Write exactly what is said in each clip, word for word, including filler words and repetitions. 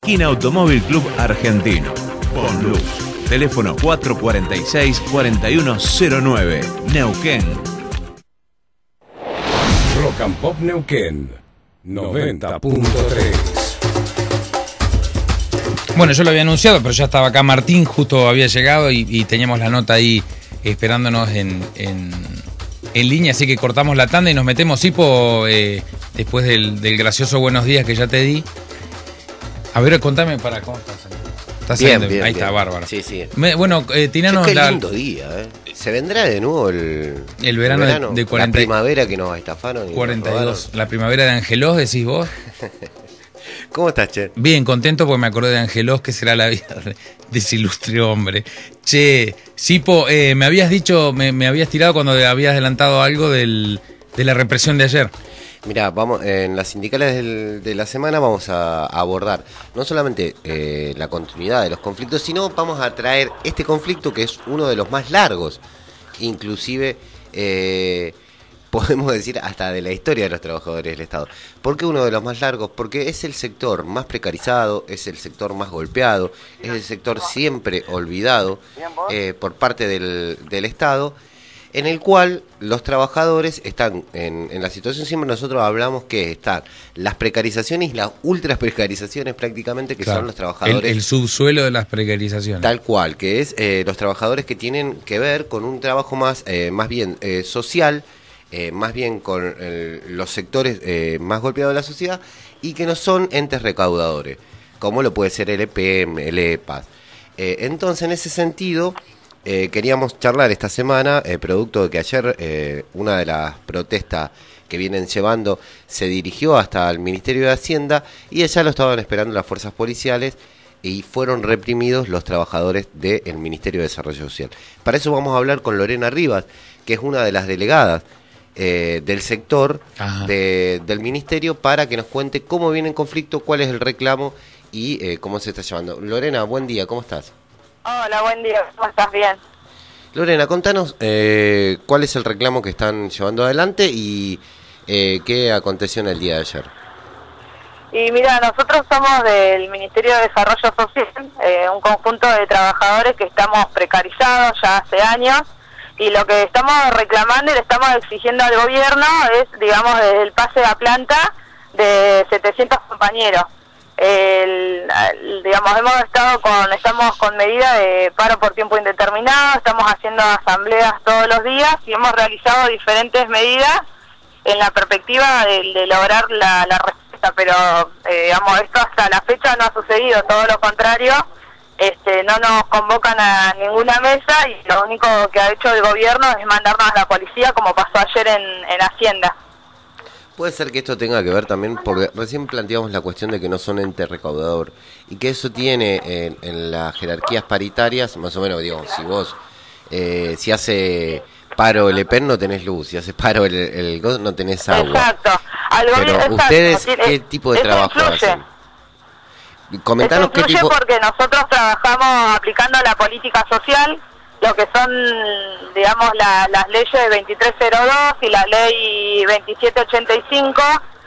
Esquina Automóvil Club Argentino. Ponluz. Teléfono cuatro cuatro seis, cuatro uno cero nueve. Neuquén. Rock and Pop Neuquén noventa punto tres. Bueno, yo lo había anunciado, pero ya estaba acá Martín, justo había llegado y, y teníamos la nota ahí esperándonos en, en, en línea, así que cortamos la tanda y nos metemos, Sipo, eh, después del, del gracioso buenos días que ya te di. A ver, contame para cómo estás. ¿Estás bien, bien, bien, ahí bien. Está, bárbaro. Sí, sí. Me, bueno, eh, tiranos Qué la... lindo día, ¿eh? ¿Se vendrá de nuevo el, el verano, el verano? De, de cuarenta... La primavera que nos estafaron y cuarenta y dos. La primavera de Angelós, decís vos. ¿Cómo estás, Che? Bien, contento porque me acordé de Angelós, que será la vida de ese ilustre hombre. Che, Sipo, eh, me habías dicho, me, me habías tirado cuando habías adelantado algo del, de la represión de ayer. Mirá, vamos, en las sindicales del, de la semana vamos a, a abordar no solamente eh, la continuidad de los conflictos, sino vamos a traer este conflicto que es uno de los más largos, inclusive eh, podemos decir hasta de la historia de los trabajadores del Estado. ¿Por qué uno de los más largos? Porque es el sector más precarizado, es el sector más golpeado, es el sector siempre olvidado eh, por parte del, del Estado, en el cual los trabajadores están en, en la situación, siempre nosotros hablamos que están las precarizaciones y las ultra precarizaciones prácticamente, que claro, son los trabajadores... El, el subsuelo de las precarizaciones. Tal cual, que es eh, los trabajadores que tienen que ver con un trabajo más, eh, más bien eh, social, eh, más bien con el, los sectores eh, más golpeados de la sociedad y que no son entes recaudadores, como lo puede ser el E P M, el E P A S. Eh, entonces, en ese sentido... Eh, queríamos charlar esta semana, eh, producto de que ayer eh, una de las protestas que vienen llevando se dirigió hasta el Ministerio de Hacienda y allá lo estaban esperando las fuerzas policiales y fueron reprimidos los trabajadores del Ministerio de Desarrollo Social. Para eso vamos a hablar con Lorena Rivas, que es una de las delegadas eh, del sector de, del Ministerio, para que nos cuente cómo viene el conflicto, cuál es el reclamo y eh, cómo se está llevando. Lorena, buen día, ¿cómo estás? Hola, buen día, ¿cómo estás? Bien. Lorena, contanos eh, cuál es el reclamo que están llevando adelante y eh, qué aconteció en el día de ayer. Y mira, nosotros somos del Ministerio de Desarrollo Social, eh, un conjunto de trabajadores que estamos precarizados ya hace años, y lo que estamos reclamando y le estamos exigiendo al gobierno es, digamos, el pase a planta de setecientos compañeros. El, el, digamos, hemos estado con, estamos con medida de paro por tiempo indeterminado, estamos haciendo asambleas todos los días y hemos realizado diferentes medidas en la perspectiva de, de lograr la, la respuesta, pero eh, digamos, esto hasta la fecha no ha sucedido, todo lo contrario, este, no nos convocan a ninguna mesa y lo único que ha hecho el gobierno es mandarnos a la policía, como pasó ayer en, en Hacienda. Puede ser que esto tenga que ver también, porque recién planteamos la cuestión de que no son ente recaudador, y que eso tiene en, en las jerarquías paritarias, más o menos, digo, si vos, eh, si hace paro el E P E N no tenés luz, si hace paro el, el G O D no tenés agua. Exacto. Al Pero exacto. ustedes, ¿qué Es, tipo de trabajo influye. hacen? Comentanos qué tipo... porque nosotros trabajamos aplicando la política social, lo que son, digamos, la, las leyes veintitrés cero dos y la ley veintisiete ochenta y cinco,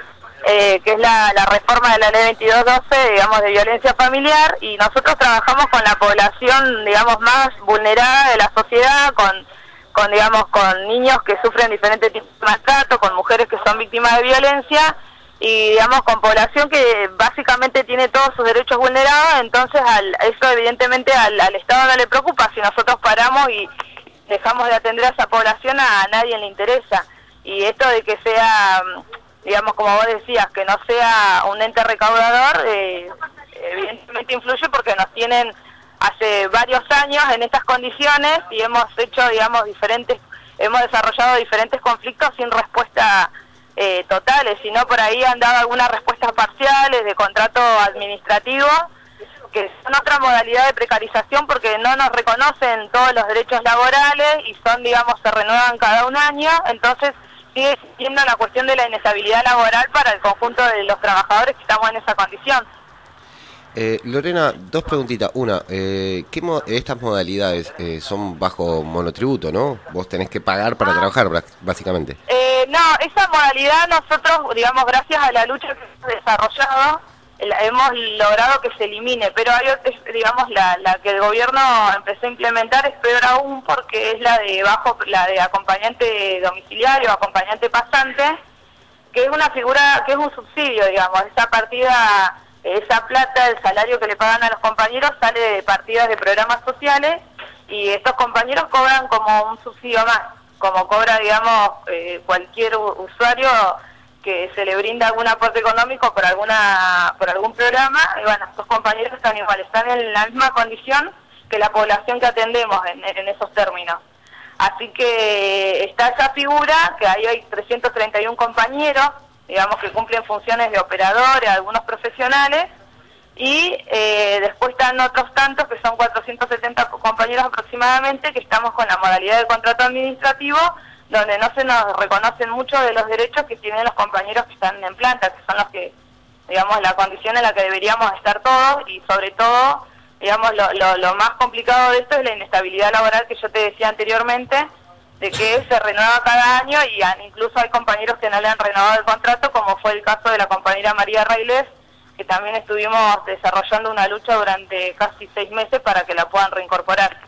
eh, que es la, la reforma de la ley veintidós doce, digamos, de violencia familiar, y nosotros trabajamos con la población, digamos, más vulnerada de la sociedad, con, con digamos, con niños que sufren diferentes tipos de maltrato, con mujeres que son víctimas de violencia, y digamos con población que básicamente tiene todos sus derechos vulnerados. Entonces al, eso evidentemente al, al Estado no le preocupa. Si nosotros paramos y dejamos de atender a esa población, a, a nadie le interesa. Y esto de que sea, digamos, como vos decías, que no sea un ente recaudador, eh, evidentemente influye porque nos tienen hace varios años en estas condiciones y hemos hecho, digamos, diferentes, hemos desarrollado diferentes conflictos sin respuesta Eh, totales, sino por ahí han dado algunas respuestas parciales de contrato administrativo, que son otra modalidad de precarización porque no nos reconocen todos los derechos laborales y son, digamos, se renuevan cada un año, entonces sigue siendo la cuestión de la inestabilidad laboral para el conjunto de los trabajadores que estamos en esa condición. Eh, Lorena, dos preguntitas. Una, eh, ¿qué mo estas modalidades eh, son bajo monotributo, no? Vos tenés que pagar para trabajar, básicamente. Eh, no, esa modalidad nosotros, digamos, gracias a la lucha que hemos desarrollado, la, hemos logrado que se elimine, pero hay otras, digamos, la, la que el gobierno empezó a implementar es peor aún porque es la de bajo, la de acompañante domiciliario, acompañante pasante, que es una figura, que es un subsidio, digamos, esa partida, esa plata, el salario que le pagan a los compañeros sale de partidas de programas sociales y estos compañeros cobran como un subsidio más, como cobra, digamos, eh, cualquier usuario que se le brinda algún aporte económico por alguna por algún programa, y bueno, estos compañeros están igual, están en la misma condición que la población que atendemos en, en esos términos. Así que está esa figura, que ahí hay trescientos treinta y uno compañeros, digamos, que cumplen funciones de operadores, algunos profesionales, y eh, después están otros tantos, que son cuatrocientos setenta compañeros aproximadamente, que estamos con la modalidad de contrato administrativo, donde no se nos reconocen muchos de los derechos que tienen los compañeros que están en planta, que son los que, digamos, la condición en la que deberíamos estar todos, y sobre todo, digamos, lo, lo, lo más complicado de esto es la inestabilidad laboral que yo te decía anteriormente, de que se renueva cada año y han, incluso hay compañeros que no le han renovado el contrato, como fue el caso de la compañera María Railés, que también estuvimos desarrollando una lucha durante casi seis meses para que la puedan reincorporar.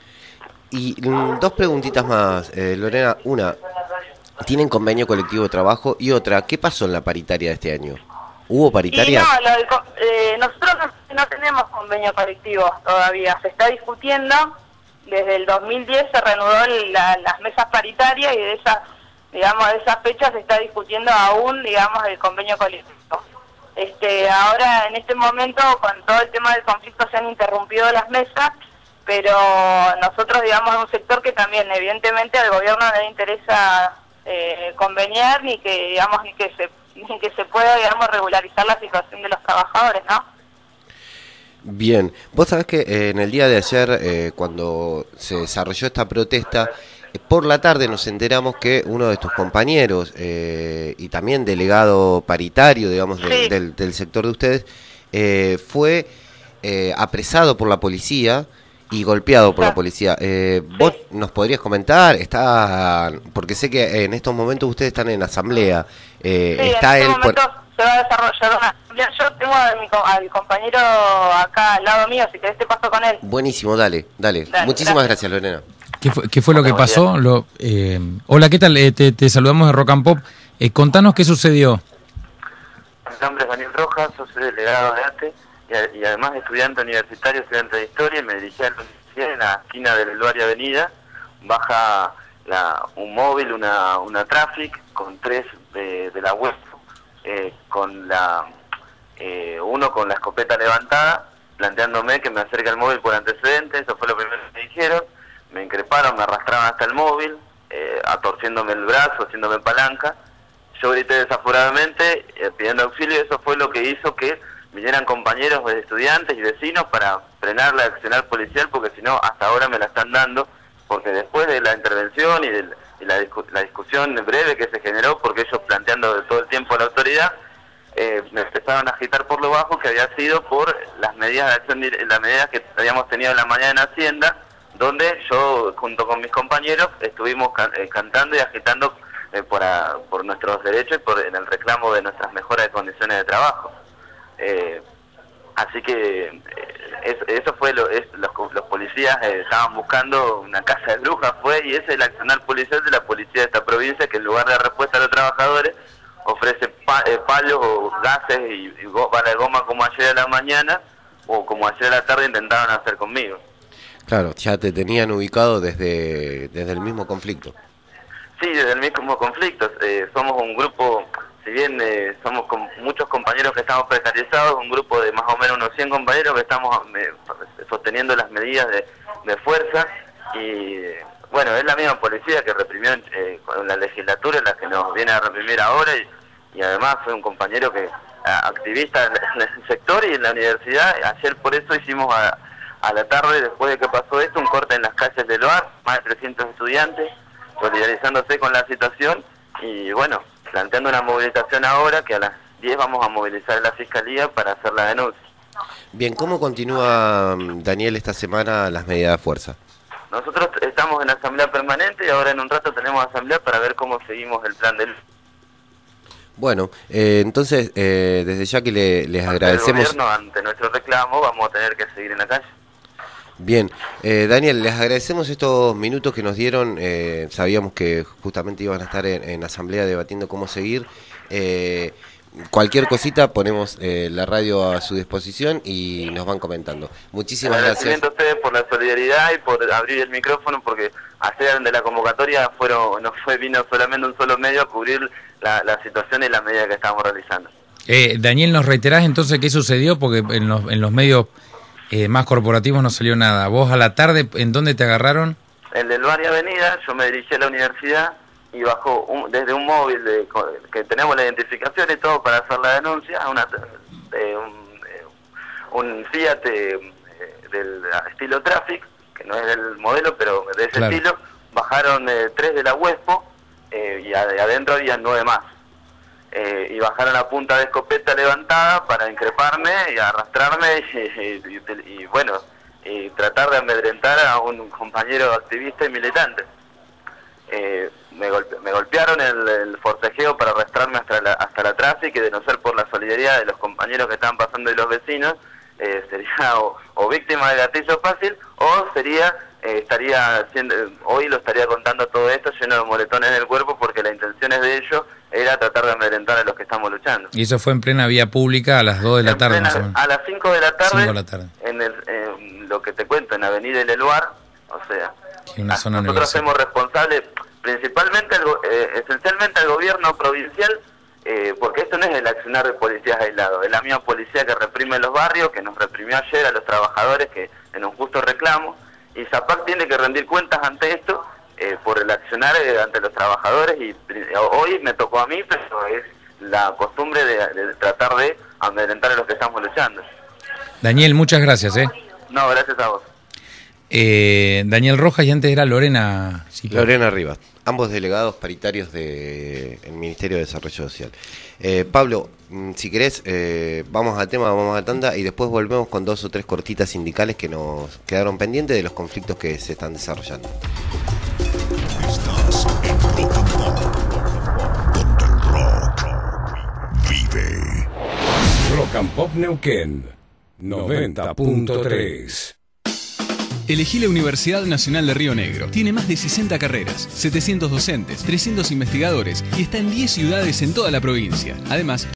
Y mm, dos preguntitas más, eh, Lorena. Una, ¿tienen convenio colectivo de trabajo? Y otra, ¿qué pasó en la paritaria de este año? ¿Hubo paritaria? Y no, lo del, eh, nosotros no, no tenemos convenio colectivo todavía, se está discutiendo. Desde el dos mil diez se reanudó la, las mesas paritarias y de esas, digamos, de esas fechas se está discutiendo aún, digamos, el convenio colectivo. Este, ahora, en este momento, con todo el tema del conflicto, se han interrumpido las mesas, pero nosotros, digamos, es un sector que también, evidentemente, al gobierno no le interesa eh, conveniar ni que, digamos, ni que se ni que se pueda, digamos, regularizar la situación de los trabajadores, ¿no? Bien, vos sabés que eh, en el día de ayer, eh, cuando se desarrolló esta protesta, eh, por la tarde nos enteramos que uno de tus compañeros eh, y también delegado paritario, digamos, de, sí. del, del sector de ustedes, eh, fue eh, apresado por la policía y golpeado por sí. la policía. Eh, ¿Vos sí. nos podrías comentar? Está, porque sé que en estos momentos ustedes están en asamblea. Eh, sí, está en este el momento se va a desarrollar una asamblea. Yo tengo a mi, al compañero acá al lado mío, si querés te paso con él. Buenísimo, dale, dale. dale Muchísimas gracias, gracias Lorena. ¿Qué fue, qué fue lo que pasó? Lo, eh, hola, ¿qué tal? Eh, te, te saludamos de Rock and Pop. Eh, contanos qué sucedió. Mi nombre es Daniel Rojas, soy delegado de A T E y, y además estudiante universitario, estudiante de Historia, y me dirigí a la universidad en la esquina del Eluaria Avenida. Baja la, un móvil, una, una Traffic, con tres de, de la web, eh, con la eh, uno con la escopeta levantada, planteándome que me acerque al móvil por antecedentes. Eso fue lo primero que me dijeron. Me increparon, me arrastraron hasta el móvil, eh, atorciéndome el brazo, haciéndome palanca. Yo grité desaforadamente, eh, pidiendo auxilio, y eso fue lo que hizo que vinieran compañeros de estudiantes y vecinos para frenar la accionar policial, porque si no, hasta ahora me la están dando, porque después de la intervención y, de, y la, discu la discusión breve que se generó, porque ellos planteando de todo el tiempo a la autoridad, eh, me empezaron a agitar por lo bajo, que había sido por las medidas de acción, las medidas que habíamos tenido en la mañana en Hacienda, donde yo, junto con mis compañeros, estuvimos can eh, cantando y agitando eh, por, a, por nuestros derechos y por en el reclamo de nuestras mejoras de condiciones de trabajo. Eh, así que eh, es, eso fue lo es, los, los policías eh, estaban buscando una casa de brujas, fue, y ese es el accionar policial de la policía de esta provincia, que en lugar de dar respuesta a los trabajadores ofrece pa, eh, palos o gases y, y bala de goma, como ayer a la mañana o como ayer a la tarde intentaron hacer conmigo. Claro, ya te tenían ubicado desde, desde el mismo conflicto. Sí, desde el mismo conflicto. Eh, somos un grupo, si bien eh, somos con muchos compañeros que estamos precarizados, un grupo de más o menos unos cien compañeros que estamos eh, sosteniendo las medidas de, de fuerza. Y bueno, es la misma policía que reprimió eh, con la legislatura, la que nos viene a reprimir ahora, y, y además fue un compañero que activista en el sector y en la universidad. Ayer por eso hicimos a, a la tarde, después de que pasó esto, un corte en las calles del Loar, más de trescientos estudiantes solidarizándose con la situación, y bueno, planteando una movilización ahora, que a las diez vamos a movilizar a la Fiscalía para hacer la denuncia. Bien, ¿cómo continúa, Daniel, esta semana las medidas de fuerza? Nosotros estamos en asamblea permanente y ahora en un rato tenemos asamblea para ver cómo seguimos el plan del... Bueno, eh, entonces, eh, desde ya que le, les agradecemos... El gobierno, ante nuestro reclamo, vamos a tener que seguir en la calle. Bien, eh, Daniel, les agradecemos estos minutos que nos dieron. Eh, sabíamos que justamente iban a estar en, en asamblea debatiendo cómo seguir. Eh, cualquier cosita ponemos eh, la radio a su disposición y nos van comentando. Muchísimas gracias. Agradecimiento a ustedes por la solidaridad y por abrir el micrófono, porque ayer de la convocatoria fueron no fue vino solamente un solo medio a cubrir la, la situación y la medida que estamos realizando. Eh, Daniel, ¿nos reiterás entonces qué sucedió? Porque en los, en los medios eh, más corporativos no salió nada. ¿Vos a la tarde en dónde te agarraron? En Del Barrio Avenida, yo me dirigí a la universidad y bajó un, desde un móvil de, que tenemos la identificación y todo para hacer la denuncia, una, de un, un Fiat eh, del estilo Traffic, que no es del modelo, pero de ese claro. estilo, bajaron eh, tres de la Huespo eh, y ad, adentro había nueve más. Eh, y bajaron la punta de escopeta levantada para increparme y arrastrarme y, y, y, y bueno, y tratar de amedrentar a un compañero activista y militante. Eh, me, golpe, me golpearon el, el forcejeo para arrastrarme hasta la, hasta la tráfico, y de no ser por la solidaridad de los compañeros que estaban pasando y los vecinos, eh, sería o, o víctima de gatillo fácil o sería eh, estaría siendo, hoy lo estaría contando todo esto lleno de moretones en el cuerpo, porque la intención de ellos era tratar de amedrentar a los que estamos luchando. Y eso fue en plena vía pública a las dos de la en tarde, plena, más o menos. A las cinco de la tarde, cinco de la tarde. En, el, en lo que te cuento, en Avenida El Eluar, o sea, una zona nosotros hacemos responsables principalmente, al, eh, esencialmente al gobierno provincial, eh, porque esto no es el accionar de policías aislados, es la misma policía que reprime los barrios, que nos reprimió ayer a los trabajadores que en un justo reclamo, y Zapac tiene que rendir cuentas ante esto, eh, por el accionar eh, ante los trabajadores, y eh, hoy me tocó a mí, pero es la costumbre de, de tratar de amedrentar a los que estamos luchando. Daniel, muchas gracias. ¿eh? No, gracias a vos. Eh, Daniel Rojas, y antes era Lorena Cipo. Lorena Rivas, ambos delegados paritarios del Ministerio de Desarrollo Social. Eh, Pablo, si querés, eh, vamos al tema, vamos a tanda y después volvemos con dos o tres cortitas sindicales que nos quedaron pendientes de los conflictos que se están desarrollando. Estás en Rock and Pop, donde el rock vive. Rock and Pop Neuquén, noventa punto tres. Elegí la Universidad Nacional de Río Negro. Tiene más de sesenta carreras, setecientos docentes, trescientos investigadores y está en diez ciudades en toda la provincia. Además,